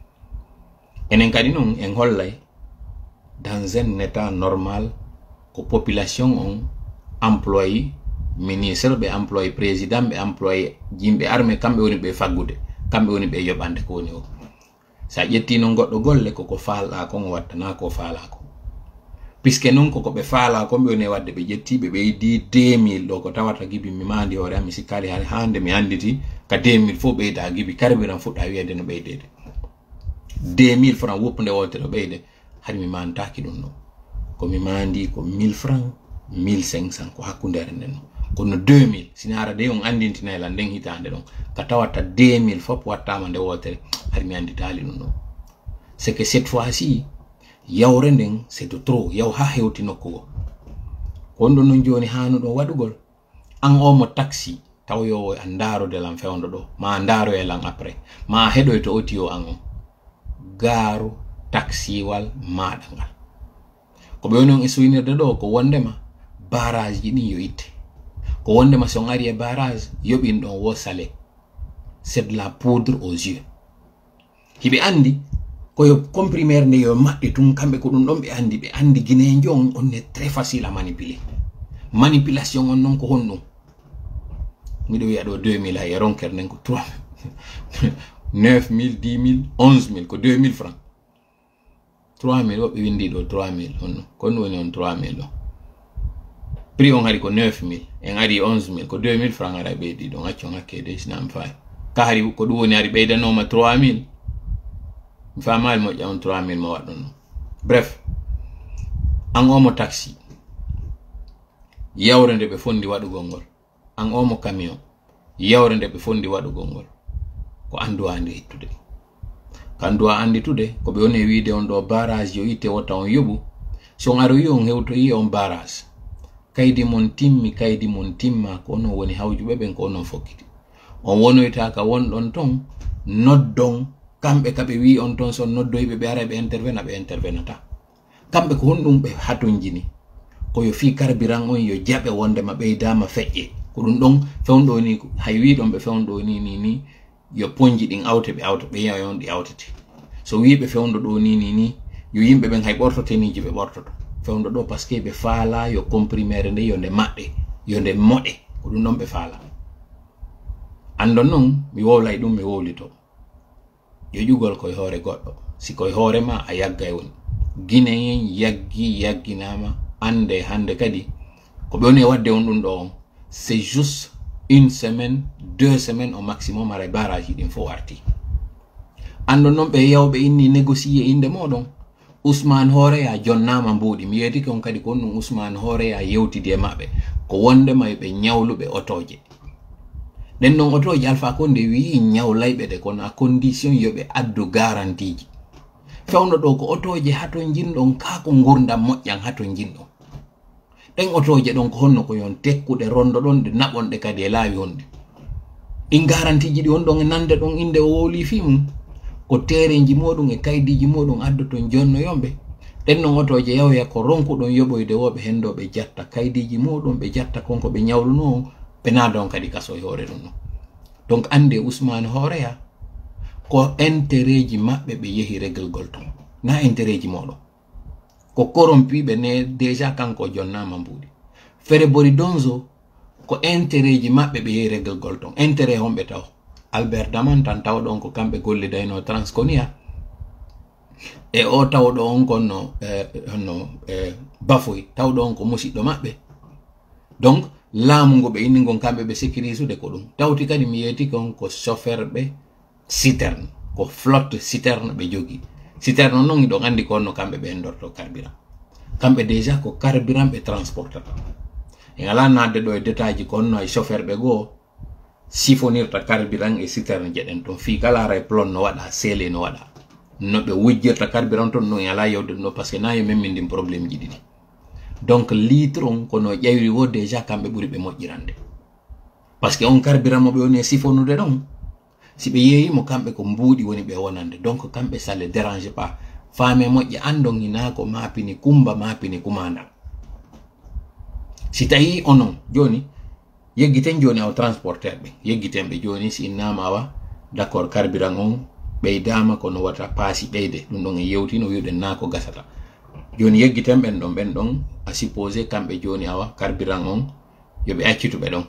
enen kadi non en hollay dans un état normal ko population on employé ministre be employé président be employé jimbe armée kambe woni be faggude kambe woni be yobande ko woni o sa jetti non goddo golle ko ko faala ko watta na ko faala ko puisque non ko ko be faala ko be woni wadde be jetti be be di deux mille do ko tawata gibi mi mandi hore am sikali hande hande mi anditi ka deux mille fo be da gibi carburant fudda wiede no beydede deux mille francs woppunde wolte do beyde hari mi mantaki dum no ko mi mandi ko mille francs mille cinq cents ko hakkundere nden kono deux mille sinara de on andintina la nden hitande don ka tawata deux mille fop wattama nde wotere har mi andi tali non c'est que cette fois-ci yawre nden c'est de trop yaw ha hewti nokko kondo non joni hanu do wadugol an o mo taxi taw yo andaro de lan fewndo do ma andaro e lan après ma hedo to otio an garu taxi wal madangal ko be wonon e suinirde do ko wondema barrage ji ni yo itte ko wonde ma son ari e barrage yobin don wo salé c'est de la poudre aux yeux hibe andi ko yo comprimer ne yo mabbe tum kambe ko dum don be andi be andi Guinéen jon on est très facile à manipuler manipulation on non ko honno mi do wi'a do deux mille ay ronker nen ko trois neuf mille dix mille onze mille ko deux mille francs trois mille o be windi do trois mille on kon woni on trois mille do prix on hari ko neuf mille en ari onze mille ko deux mille francs ara beedi don accio ngakkede sinam fay ka hari ko du woni ari beydano ma trois mille mi famal mo jam trois mille mo wadon bref an o mo taxi yawrende be fondi wadu gongol an o mo camion yawrende be fondi wadu gongol ko andu ande ittude kandu ande tude ko be woni wiide on do barrage yo ite wota on yobu so ngaru yo hewto yi on barrage kaydi mon timmi kaydi mon timma ko no woni hawjube ben ko non fokkiti on wonoyta ka won don ton noddon kambe kabe wi on ton son noddoybe be arabe intervena be intervenata kambe ko hondum be hatonjini ko yo fi carburant on yo jabe wonde mabbe dama fejje ko dum don fewndo ni hay wi don be fewndo ni ni ni yo ponji din awte be awte be yayon di awtete so wi be fewndo do ni ni ni yo yimbe ben hay bortote ni jibe bortoto fewndo do parce que be faala yo comprimere nde yo nde madde yo nde mode ko dum non be faala andon non mi wowlay dum mi wowlito yo jugol koy hore goddo si koy hore ma a yagga woni Guinéen yaggi yagginama ande hande kadi ko ɓe woni wadde on ɗum ɗo c'est juste une semaine deux semaines au maximum ara barrage ɗin fo arti ando non ɓe yawɓe inni négocier inde moɗon Ousmane Horeya jonnama mbuɗi mi yeti kon kadi kon ɗum Ousmane Horeya yewtidi e maɓɓe ko wondema ɓe ñawluɓe otoje den non otoje Alpha Condé wi ñawlayɓe de kono a condition yoɓe addu garantiji fewno ɗo ko otoje hato jinɗon ka ko gurdam moƴƴan hato jinɗon ɗen otoje ɗon ko honno ko yon tekkuɗe rondo ɗon ɗe naɓonɗe kadi e laawi honde ɗin garantiji ɗi on ɗon e nande ɗon inde o woli fi mum ko tereji moɗum e kaydiji moɗum addoton jonno yomɓe ɗen non otoje yawya ko ronkuɗon yoɓoyde woɓe hendo ɓe jatta kaydiji moɗum ɓe jatta konko ɓe ñawluno on ɓe naada on kadi kaso e hoore ɗum non donc ande Ousmane Horeya ko intérêt ji maɓɓe ɓe yehi reglgol ton na intérêt ji moɗon ko corrompiɓe ne déjà kanko jonnama mbuɗi fere bori donzo ko intérêt ji maɓɓe ɓe yehi reglgol ton intérêt homɓe taw Albert Daman tan tawɗon ko kamɓe gollidayno Transconia e o tawɗo on konno eh, no eh, bafoy tawɗo on ko musiɗɗo maɓɓe donc laamu ngo ɓe inni ngon kamɓe ɓe sécurisude ko ɗum tawti kadi mi yeti kon ko chauffeur ɓe citerne ko flotte citerne ɓe jogi citerne noon ɗon andi konno kamɓe ɓe endorto carburant kamɓe déjà ko carburant ɓe transportata en ala nadde ɗo e détail ji konno e chauffeur ɓe goo sifonirta carburant e citerne jeɗen ton fi kala ara e plon no waɗa seele no waɗa no ɓe wujjirta carburant ton no en ala yewde no par ce que na yo memmindin probléme ji ɗiɗi donc litre on kono ƴayri wo déjà kamɓe ɓuri ɓe moƴƴirande par ce que on carburant mo ɓe woni e sifonude ɗon si ɓe yeeyimo kamɓe ko mbuuɗi woni ɓe wonande donc kamɓe ça le dérange pas faame moƴƴe andon hina ko maapini kumba maapini kumandal si tawi onon joni yeggiten joni aw transporteur ɓe yeggiten ɓe joni si innama awa d' accord carburant on ɓeydama kono wata paasi ɓeyde ɗum ɗon e yewtino wiɗen na ko gasata joni yeggiten ɓen ɗon ɓen ɗon a supposé kamɓe joni awa carburant on yoɓe accituɓe ɗon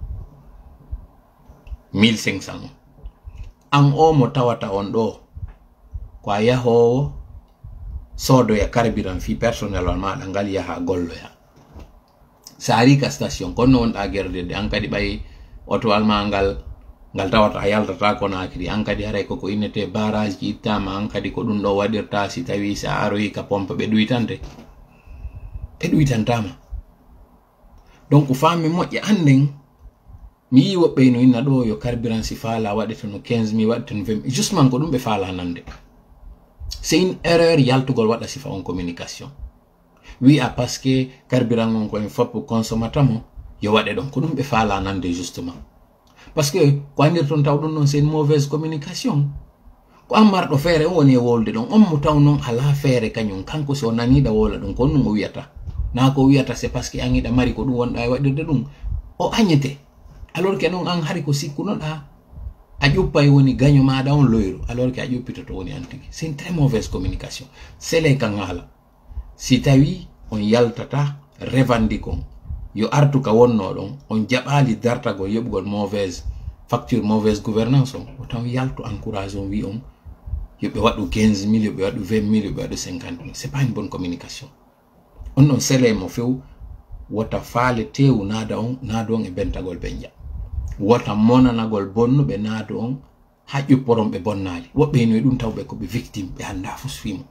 mille cinq cent on an o mo tawata on ɗo ko a yahowo soodoya carburant fi personnel on maɗa ngal yaha golloya sa ari ka station kono wonɗa gerdede an kadi ɓay otowal ma ngal ngal tawata a yaltata Conakry an kadi haray koko innete barrage ji ittama an kadi ko ɗum ɗo waɗirta si tawi sa aroyi ka pompe ɓe ɗuytante ɓe ɗuytantama donc fammi moƴƴe anden mi yi woɓɓe no inna ɗo yo carburant si faala waɗete no quinze mille waɗete no vingt mille justement ko ɗum ɓe faala nande c'est une erreur yaltugol waɗa sifa on communication wi'a par ce que carburant on koye foppo consommatamo yo waɗe ɗon ko ɗum ɓe faala nande justement parce que ko andir toon taw ɗum ɗon c'est une mauvaise communication ko an marɗo feere on woni e wolde ɗon on mo taw noon ala feere kañum kanko so naniɗa wola ɗum ko ɗum o wiyata na ko wiyata c'est parce que an iɗa mari ko ɗum wonɗa e waɗirde ɗum o añete alors que non an hari ko sikkunoɗa a ƴuppay woni gaño maɗa on loyru alors que a ƴuppita to woni an tigi c'est une très mauvaise communication sele kan haala si tawi on yaltata revendikon yo artu ka wonno ɗon on jaɓali dartagol yoɓugol mauvaise facture mauvaise gouvernance on o taw yaltu encourage on wi on yoɓe waɗu quinze mille yoɓe waɗu vingt mille yoɓe waɗu cinquante mille c'est pas une bonne communication on ɗon sele mo few wota faale tewu naada on naado on e bentagol ɓe jia wota monanagol bonnuɓe naado on ha ƴupporon ɓe bonnali woɓɓe no e ɗum tawɓe koɓe victime ɓe anda fusfimo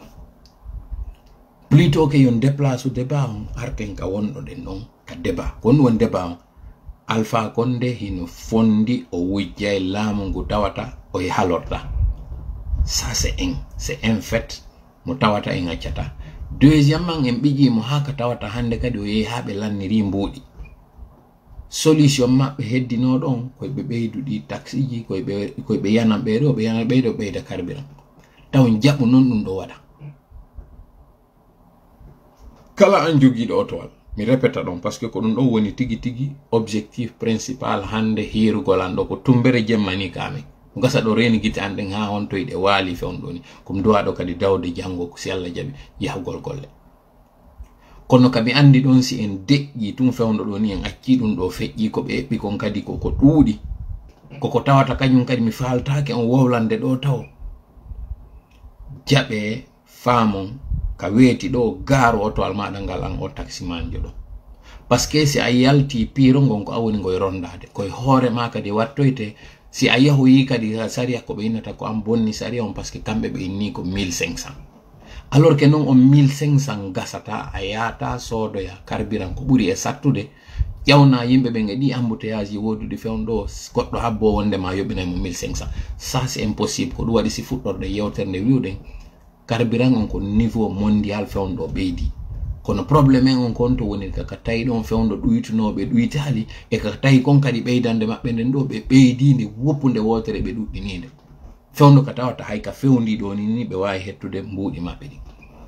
plutôt que yon déplace u débat on arten ka wonɗo ɗen ɗon ka débat ko won débat on Alpha Condé hino fondi o wujjay laamu ngu tawata o e halorta ça c'est un c'est un fait mo tawata en accata deuxièmement en ɓijimo ha ka tawata hande kadi o yehi ha ɓe lanniri mbuuɗi solution maɓɓe heddino ɗon koye ɓe ɓeyduɗi taxi ji koye ɓe koye ɓe yanan ɓeyɗo ɓe yanan ɓeyɗo ɓeyda carburant taw jaɓu noon ɗum ɗo waɗa kala an jogiiɗo otowal mi répéta ɗon par ce que ko ɗum ɗon woni tigi tigi objectif principal hande hirugol an ɗo ko tumbere jemmani kamen ko gasa ɗo reni guite an ɗen ha on toyɗe waali fewn ɗoni komi duwaɗo kadi dawde janngo si Allah jaɓi yahugol golle kono kami andi ɗon si en deƴƴi tum fewnɗo ɗo ni en acci ɗum ɗo feƴƴi ko ɓe eɓɓi kon kadi koko ɗuuɗi koko tawata kañum kadi mi faltake on wowlande ɗo taw jaɓe faamon ka weti do garo auto al maɗa ngal an o taxi man jodo parce que si a yalti piro gon ko awoni ngoy rondade koy hoore ma kadi wattoyte si a yahu yi kadi saria ko be inata ko am bonni saria on parce que kambe be inni ko mille cinq cents alors que non on mille cinq cents gasata ayata sodo ya carburant ko buri e sattude yawna yimbe be ngadi embouteillage wodude fewndo goddo habbo wonde ma yobina mo mille cinq cents ça c'est impossible ko wadi si fuddorde yewterde wiude carburant on ko niveau mondial fewndo beedi kono problème on kon to woni ka tay don fewndo duytunobe duytali e ka tay kon kadi beydande mabbe den do be beydinde woppunde wotere be duddininde fewndo ka tawata hay ka fewndi do ni be wawi hettude mbuudi mabbe di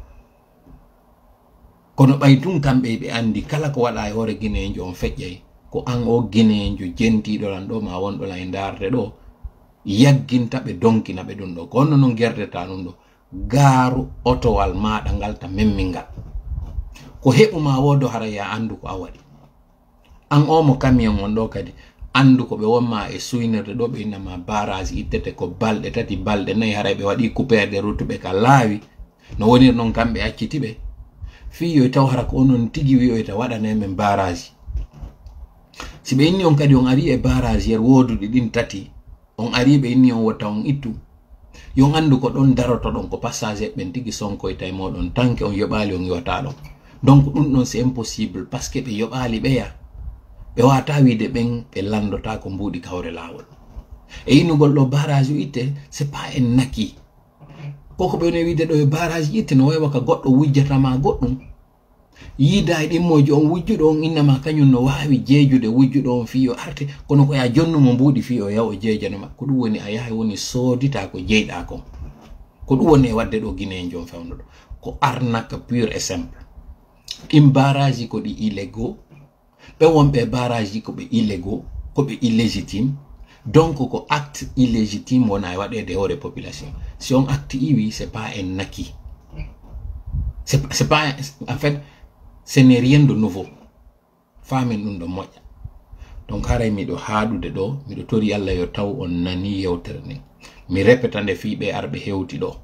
kono baytun kambe be andi kala ko wada e hore Guinéenjo on fejjay ko an o Guinéenjo jentido lan do ma wondo la ndarde do yagginta be donkina be dun do kono non gerdeta non do garu otowal maada ngalta memmingal ko hebuma wodo haraya andu ko awadi an o mo camion on do kadi andu ko be womma e suynerde do be inama barrage ittete ko balde tati balde nay haray be wadi couper de route be ka laawi no woni non kambe accitibe fi yo taw hara ko onon tigi wi o ta wadana men barrage si be inni on kadi on ari e barrage yer wodude din tati on ari be inni on wota on ittu yo andu ko don daroto don ko passage ben tigi sonko e tay modon tanke on yobali on yota don donc dum non c'est impossible parce que be yobali be ya be wata wiide ben be landota ko mbudi kawre lawol e inugol do barrage itte c'est pas en naki koko be ne wiide do e barrage itte no waywa ka goddo wujjata ma goddum yida e dimmojo on wujjudo on innama kanyun no wawi jeejude wujjudo on fiyo arte kono ko ya jonnu mo mbudi fiyo yaw jeejano ma ko dum woni a yahay woni sodita ko jeeyda ko ko dum woni wadde do Guinéenjo fewndo do ko arnaque pure et simple im barrage ko di illégaux be wonbe barrage ko be illégaux ko be illégitime donc ko acte illégitime wona wade de hore population si on acte iwi c'est pas un acquis c'est c'est pas en fait ce n'est rien de nouveau famen dum do moƴƴa donc haray mi do haadude do mi do tori Allah yo taw on nani yewtere ni mi répétande fi be arbe hewti do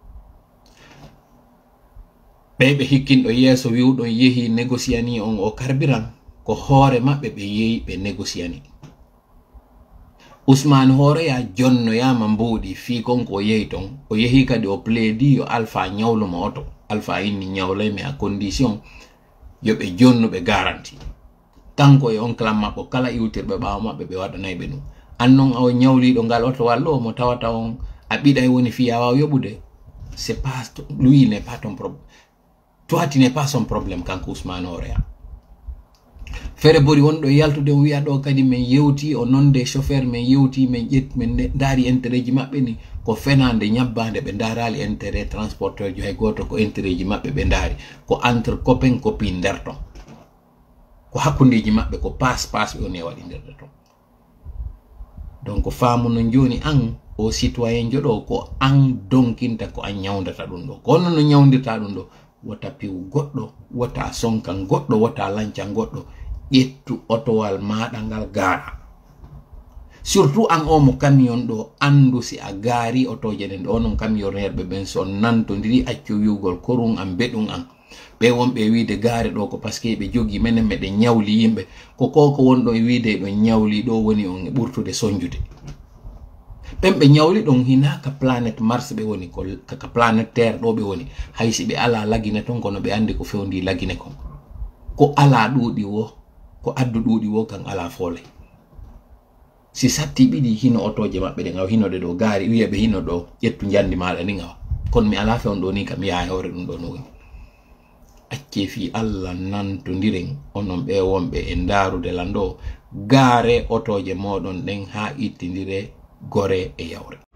be be hikkindo yeso wiwdo yehi négociani on o carburant ko hoore mabbe be yeyi be négociani Ousmane hoore ya jonno yama mbodi fi konko yehi ton o yehi kadi o plaidi yo alpha nyawlo mo auto alpha inni nyawlay me a condition yo be jonno be garanti tanko e on klamma ko kala iwtirbe baaw mabbe be wadanay be no annon aw nyawli do ngal auto wallo mo tawata on abida e woni fi yawa yobude c'est pas lui n'est pas ton problème toi tu n'es pas son problème kanko Ousmane hoore ya fere bori wondo yaltude o wi'a do kadi men yewti o nonde chauffeur men yewti men jet men daari intérêt ji mabbe ni ko fenande nyabbande be darali intérêt transporteur jo hay goto ko intérêt ji mabbe be daari ko entre copain copine derto ko hakkundeji mabbe ko pass pass be oni wadi derto to donc faamu no joni an o citoyen jodo ko an donkinta ko an nyawndata dum do ko non no nyawndita dum do wata piw goddo wata sonkan goddo wata lancan goddo ƴettu otowal maɗa ngal gaara surtout an o mo camion ɗo andu si a gaari otoje den ɗo non camionnerɓe ɓen so nantodiri accu wiwgol korun an beɗum an ɓe wonɓe wiide gaare ɗo ko par ce que ɓe jogi menen meɗen ñawli yimɓe ko koko wonɗo e wiide ɗo ñawli ɗo woni on e ɓurtude soñjude ɓen ɓe ñawli ɗon hinaka planète Mars ɓe woni ko kaka planète terre ɗo ɓe woni haysi ɓe ala lagine ton kono ɓe andi ko fewndi lagine kon ko ala ɗuuɗi wo ko addu ɗuuɗi wo kan ala foole si satti ɓiɗi hino otoje maɓɓe ɗe ngaw hinode ɗo gaari wiya ɓe hino ɗo ƴettu jandi maɗa ni ngawa kono mi ala fewn ɗo ni kam yaha hewre ɗum ɗo no woni acce fi Allah nantodiren onon ɓe wonɓe e ndarude lan ɗo gaare otoje moɗon ɗen ha ittidire gore e yawre.